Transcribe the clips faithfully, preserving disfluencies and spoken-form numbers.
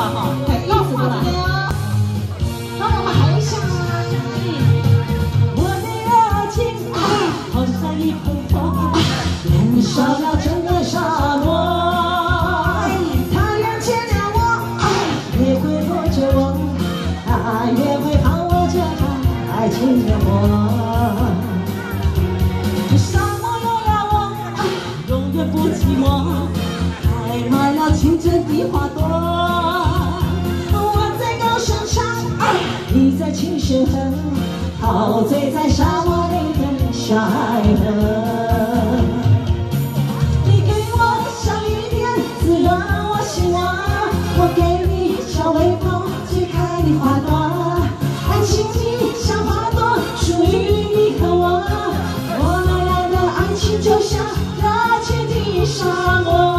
话哈，很意思的啦。那我们还想啊，我的爱情好像一盆风，燃烧了整个沙漠。他眼前的我，也会拖着我，他也会抱我着他爱情的我。沙漠有了我，永远不寂寞。 开满了清真的花朵，我在高声唱，你在轻声哼，陶醉在沙漠里的小海河。你给我小雨点，滋润我心窝，我给你小微风，吹开的花朵，爱情的像花朵，属于你和我，我们俩的爱情就像热情的沙漠。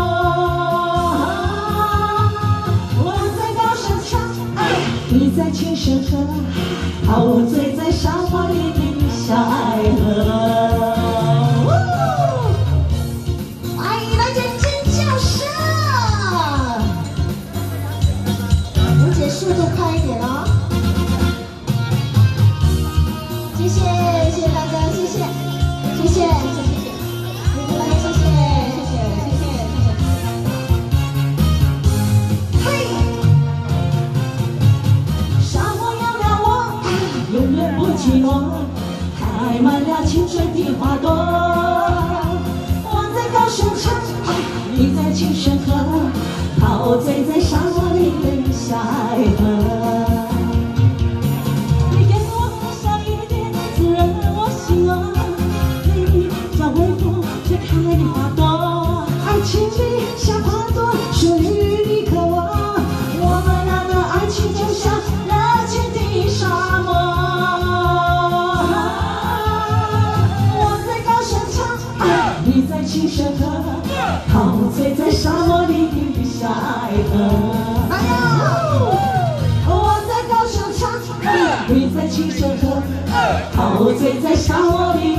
你在轻声哼，陶醉在沙漠里的小爱河。欢迎来见尖叫声！吴姐速度快一点哦。谢谢，谢谢大家，谢谢，谢谢，谢谢，谢谢，来，谢谢，谢谢，谢谢，谢谢。嘿。 永远不寂寞，开满了青春的花朵。我在高声唱，你在轻声哼，陶醉在沙漠里的小海河。你给我小雨点，滋润我心窝，给你小微风，吹开的花朵，爱情里像花朵，属于你和我。我们俩的爱情就像热情的沙漠。 你在轻声哼，陶醉在沙漠里的小海河。哎呦！我在高声唱，你在轻声哼，陶醉在沙漠里。